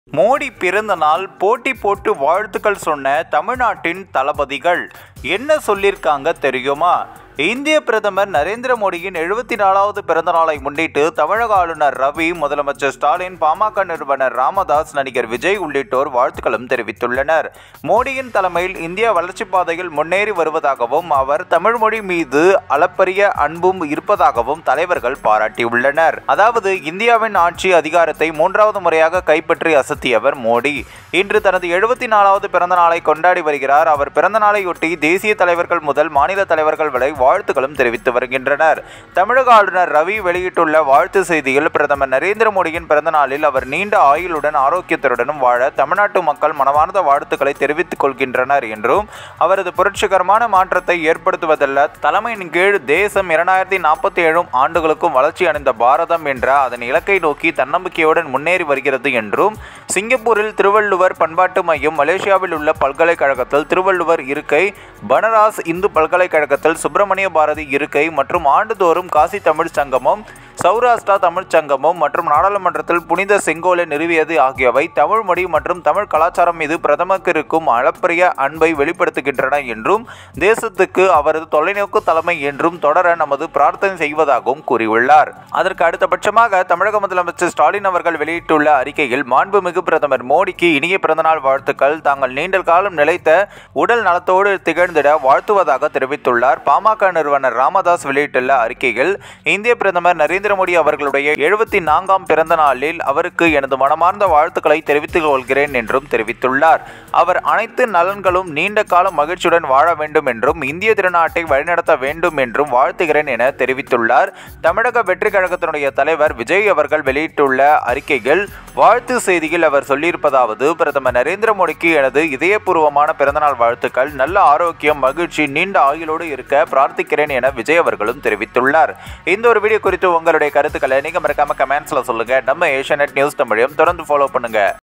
மோடி பிறந்த நாள் போட்டி போட்டு வாழ்த்துக்கள் சொன்ன தமிழ்நாட்டின் தளபதிகள் என்ன சொல்லியிருக்காங்க தெரியுமா? இந்திய பிரதமர் நரேந்திர மோடியின் 74வது பிறந்த நாளை முன்னிட்டு தமிழக ஆளுநர் ரவி, முதலமைச்சர் ஸ்டாலின், பாமக நிறுவனர் ராமதாஸ், நடிகர் விஜய் உள்ளிட்டோர் வாழ்த்துக்களும் தெரிவித்துள்ளனர். மோடியின் தலைமையில் இந்தியா வளர்ச்சி பாதையில் முன்னேறி வருவதாகவும் அவர் தமிழ் மொழி மீது அளப்பரிய அன்பும் இருப்பதாகவும் தலைவர்கள் பாராட்டியுள்ளனர். அதாவது இந்தியாவின் ஆட்சி அதிகாரத்தை 3வது முறையாக கைப்பற்றி அசத்தியவர் மோடி. இன்று தனது 74வது பிறந்த நாளை கொண்டாடி வருகிறார். அவர் பிறந்த நாளையொட்டி தேசிய தலைவர்கள் முதல் மாநில தலைவர்கள் வரை வாழ்த்துக்களும் தெரிவித்து வருகின்றனர். தமிழக ஆளுநர் ரவி வெளியிட்டுள்ள வாழ்த்து செய்தியில், பிரதமர் நரேந்திர மோடியின் பிறந்த நாளில் அவர் நீண்ட ஆயுளுடன் ஆரோக்கியத்துடனும் வாழ தமிழ்நாட்டு மக்கள் மனமார்ந்த வாழ்த்துக்களை தெரிவித்துக் கொள்கின்றனர் என்றும், அவரது புரட்சிகரமான மாற்றத்தை ஏற்படுத்துவதல்ல, தலைமையின் கீழ் தேசம் 2047 ஆண்டுகளுக்கும் வளர்ச்சி அடைந்த பாரதம் என்ற அதன் இலக்கை நோக்கி தன்னம்பிக்கையுடன் முன்னேறி வருகிறது என்றும், சிங்கப்பூரில் திருவள்ளுவர் பண்பாட்டு மையம், மலேசியாவில் உள்ள பல்கலைக்கழகத்தில் திருவள்ளுவர் இருக்கை, பனாரஸ் இந்து பல்கலைக்கழகத்தில் சுப்பிரமணிய பாரதி இருக்கை மற்றும் ஆண்டுதோறும் காசி தமிழ் சங்கமம், சௌராஷ்டிரா தமிழ் சங்கமம் மற்றும் நாடாளுமன்றத்தில் புனித செங்கோலை நிறுவியது ஆகியவை தமிழ் மொழி மற்றும் தமிழ் கலாச்சாரம் மீது பிரதமருக்கு இருக்கும் அளப்பரிய அன்பை வெளிப்படுத்துகின்றன என்றும், தேசத்துக்கு அவரது தொலைநோக்கு தலைமை என்றும் தொடர நமது பிரார்த்தனை செய்வதாகவும் கூறியுள்ளார். அதற்கு அடுத்தபட்சமாக தமிழக முதலமைச்சர் ஸ்டாலின் அவர்கள் வெளியிட்டுள்ள அறிக்கையில், மாண்புமிகு பிரதமர் மோடிக்கு இனிய பிறந்தநாள் வாழ்த்துக்கள். தாங்கள் நீண்ட காலம் நிலைத்த உடல் நலத்தோடு திகழ்ந்திட வாழ்த்துவதாக தெரிவித்துள்ளார். பாமக நிறுவனர் ராமதாஸ் வெளியிட்டுள்ள அறிக்கையில், இந்திய பிரதமர் நரேந்திர மோடி அவர்களுடைய 74ஆம் பிறந்த நாளில் அவருக்கு எனது மனமார்ந்த வாழ்த்துக்களை தெரிவித்துக் கொள்கிறேன் என்றும் தெரிவித்துள்ளார். அவர் அனைத்து நலன்களும் நீண்ட காலம் மகிழ்ச்சியுடன் வாழ வேண்டும் என்றும், இந்திய திருநாட்டை வழிநடத்த வேண்டும் என்றும் வாழ்த்துகிறேன் என தெரிவித்துள்ளார். தமிழக வெற்றி கழகத்தினுடைய தலைவர் விஜய் அவர்கள் வெளியிட்டுள்ள அறிக்கையில் வாழ்த்து செய்தியில் அவர் சொல்லியிருப்பதாவது, பிரதமர் நரேந்திர மோடிக்கு எனது இதயபூர்வமான பிறந்தநாள் வாழ்த்துக்கள். நல்ல ஆரோக்கியம், மகிழ்ச்சி, நீண்ட ஆயுளோடு இருக்க பிரார்த்திக்கிறேன் என விஜய் அவர்களும் தெரிவித்துள்ளார். இந்த ஒரு வீடியோ குறித்து உங்களுடைய கருத்துக்களை நீங்க மறக்காம கமெண்ட்ஸ்ல சொல்லுங்க. நம்ம ஏஷியாநெட் நியூஸ் தமிழையும் தொடர்ந்து ஃபாலோ பண்ணுங்க.